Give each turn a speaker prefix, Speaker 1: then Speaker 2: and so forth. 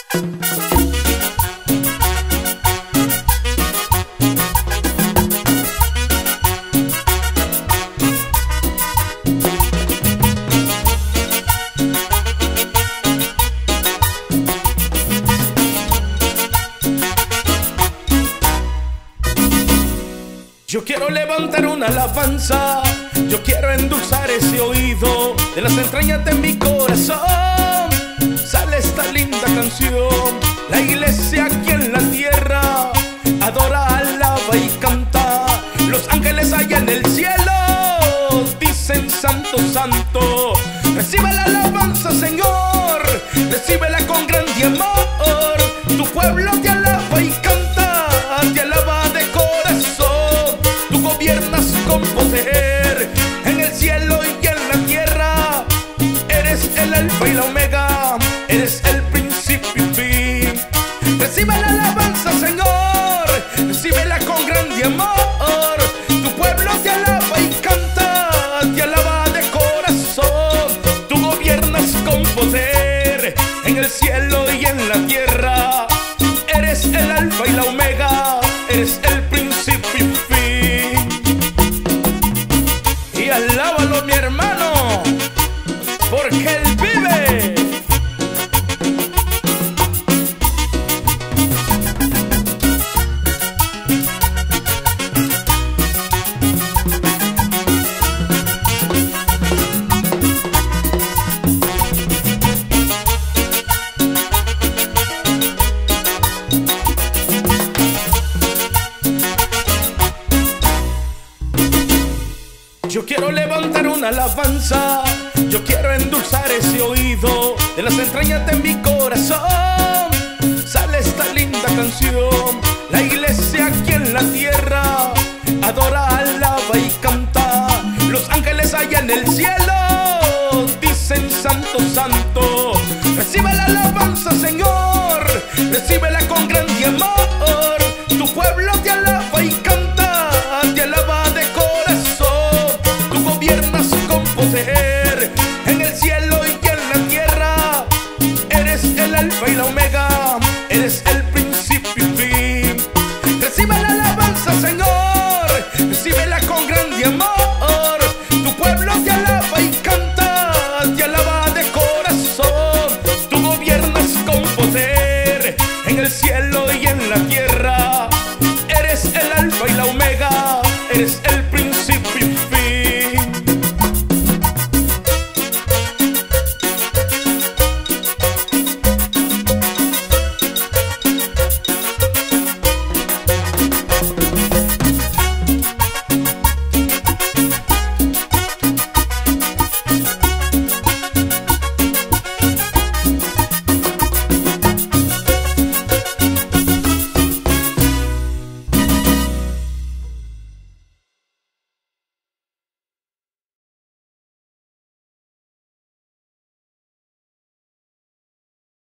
Speaker 1: Yo quiero levantar una alabanza, yo quiero endulzar ese oído. De las entrañas de mi corazón sale esta linda canción. La iglesia aquí en la tierra adora, alaba y canta. Los ángeles allá en el cielo dicen santo, santo. Recibe la alabanza, Señor, recíbela con grande amor. Tu pueblo te alaba y canta, te alaba de corazón. Tú gobiernas con poder en el cielo y en la tierra. Eres el alfa y la omega, eres el principio y fin. Recibe la alabanza, Señor, recíbela con grande amor. Tu pueblo te alaba y canta, te alaba de corazón. Tú gobiernas con poder en el cielo y en la tierra. Eres el alfa y la omega, eres el principio y fin. Y alábalo, mi hermano, porque Él vive. Yo quiero levantar una alabanza, yo quiero endulzar ese oído. De las entrañas de mi corazón sale esta linda canción. La iglesia aquí en la tierra adora, alaba y canta. Los ángeles allá en el cielo dicen santo, santo. Recibe la alabanza, Señor, recíbela con grande amor. Tu pueblo te alaba y canta, te alaba de corazón. Tú gobiernas con poder en el cielo y en la tierra. Eres el alfa y la omega, eres el principio y fin. Recibe la alabanza, Señor, recíbela con grande amor.